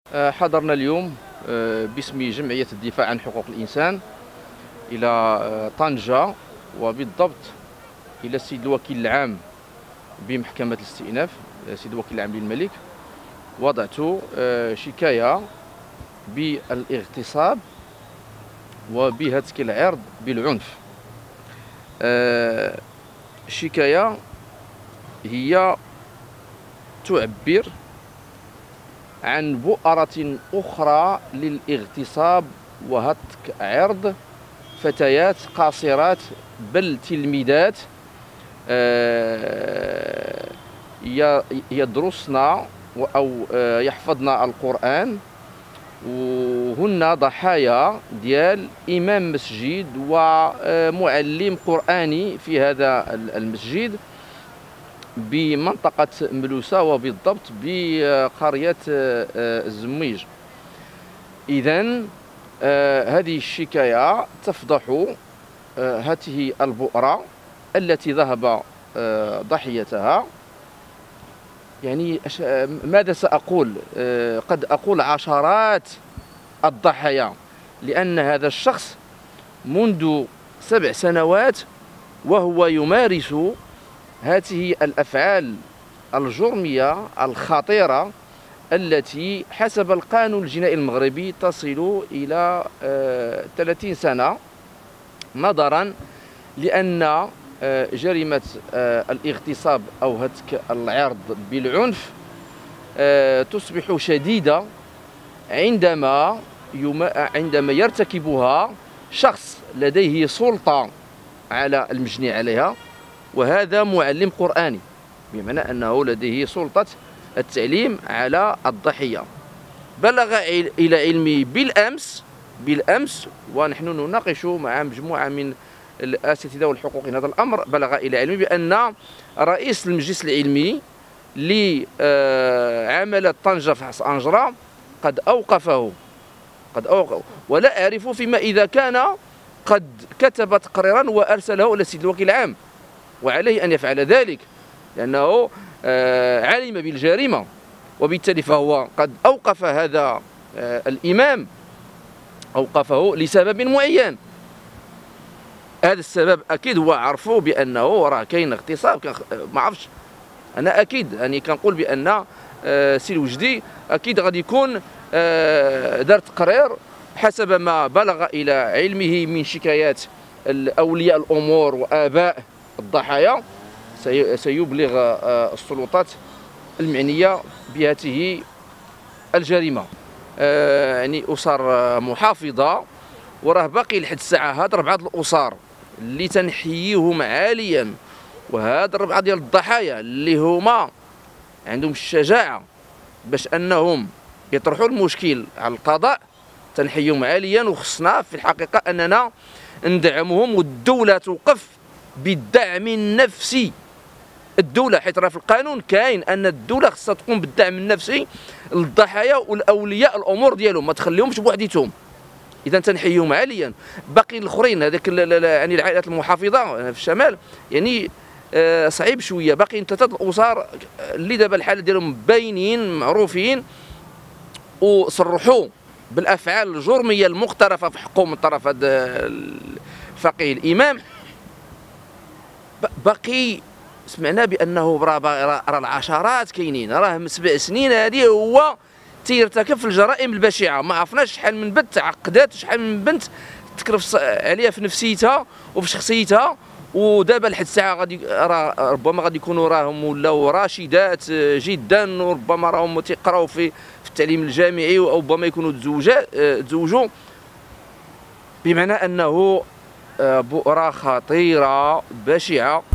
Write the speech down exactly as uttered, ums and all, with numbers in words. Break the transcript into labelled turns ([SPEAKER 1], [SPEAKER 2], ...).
[SPEAKER 1] حضرنا اليوم باسم جمعية الدفاع عن حقوق الإنسان إلى طنجة، وبالضبط إلى السيد الوكيل العام بمحكمة الاستئناف، السيد الوكيل العام للملك. وضعت شكاية بالاغتصاب وبهتك العرض بالعنف. الشكاية هي تعبر عن بؤرة أخرى للاغتصاب وهتك عرض فتيات قاصرات بل تلميذات يدرسن أو يحفظن القرآن، وهن ضحايا ديال إمام مسجد ومعلم قرآني في هذا المسجد بمنطقة ملوسة، وبالضبط بقرية الزميج. إذن هذه الشكاية تفضح هذه البؤرة التي ذهب ضحيتها. يعني ماذا سأقول؟ قد أقول عشرات الضحايا، لأن هذا الشخص منذ سبع سنوات وهو يمارس هذه الأفعال الجرمية الخطيرة التي حسب القانون الجنائي المغربي تصل إلى ثلاثين سنة، نظرا لأن جريمة الاغتصاب أو هتك العرض بالعنف تصبح شديدة عندما عندما يرتكبها شخص لديه سلطة على المجني عليها، وهذا معلم قرآني، بمعنى أنه لديه سلطة التعليم على الضحية. بلغ إلى علمي بالأمس بالأمس ونحن نناقش مع مجموعة من الأساتذة والحقوقيين هذا الأمر، بلغ إلى علمي بأن رئيس المجلس العلمي لعمل طنجة فحص أنجرة قد أوقفه قد أوقف ولا أعرف فيما إذا كان قد كتب تقريرا وأرسله إلى السيد الوكيل العام، وعليه أن يفعل ذلك لأنه علم بالجريمة، وبالتالي فهو قد أوقف هذا الإمام، أوقفه لسبب معين. هذا السبب أكيد هو عرفوا بأنه راه كاين اغتصاب، ما عرفش أنا أكيد يعني كنقول بأن سي الوجدي أكيد غادي يكون دار تقرير حسب ما بلغ إلى علمه من شكايات أولياء الأمور وآباء الضحايا، سيبلغ السلطات المعنية بهذه الجريمة. يعني أسر محافظة، وراه باقي لحد الساعة هاد ربعة الأسر اللي تنحييهم عاليا، وهاد ربعة ديال الضحايا اللي هما عندهم الشجاعة باش أنهم يطرحوا المشكل على القضاء، تنحييهم عاليا. وخصنا في الحقيقة أننا ندعمهم، والدولة توقف بالدعم النفسي. الدولة حيث راه في القانون كاين أن الدولة خصها تقوم بالدعم النفسي للضحايا والأولياء الأمور ديالهم، ما تخليهمش بوحديتهم. إذا تنحييهم عاليا. باقي الآخرين هذاك يعني العائلات المحافظة في الشمال يعني صعيب شوية، باقيين ثلاثة الأسر اللي دابا الحالة ديالهم باينين معروفين وصرحوا بالأفعال الجرمية المقترفة في حقهم من طرف هذا الفقيه الإمام. باقي سمعنا بأنه راه العشرات كاينين، راه من سبع سنين هذه هو تيرتكب في الجرائم البشعة. ما عرفناش شحال من بنت تعقدات، شحال من بنت تكرف عليها في نفسيتها وفي شخصيتها، ودابا لحد الساعة غادي راه ربما غادي يكونوا راهم ولاو راشدات جدا، وربما راهم تيقراو في في التعليم الجامعي، وربما يكونوا تزوجوا، بمعنى أنه بؤرة خطيرة بشعة